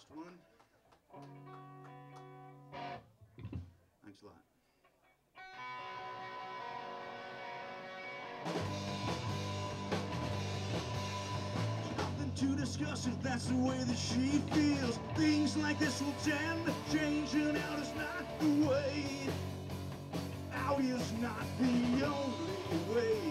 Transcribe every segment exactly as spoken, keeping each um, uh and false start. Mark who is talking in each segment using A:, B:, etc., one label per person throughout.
A: last one. Thanks a lot. Nothing to discuss if that's the way that she feels. Things like this will tend to change, and out is not the way. Out is not the only way.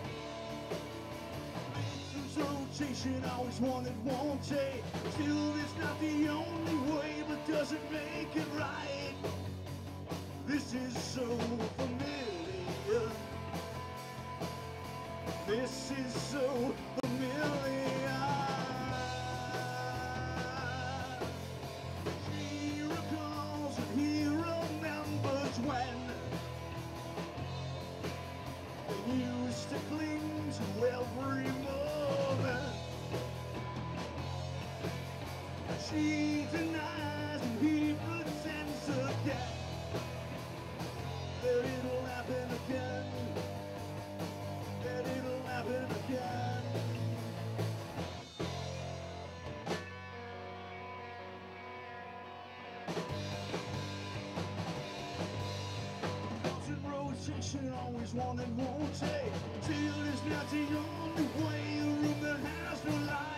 A: Rotation, always wanted, won't take. Still, it's not the only way, but doesn't make it right. This is so familiar. This is so familiar. She recalls and he remembers when they used to cling to every moment. She denies and he pretends again that it'll happen again, that it'll happen again. Constant rotation, always wanted, won't take. Till it's not the only way, a room that has no light.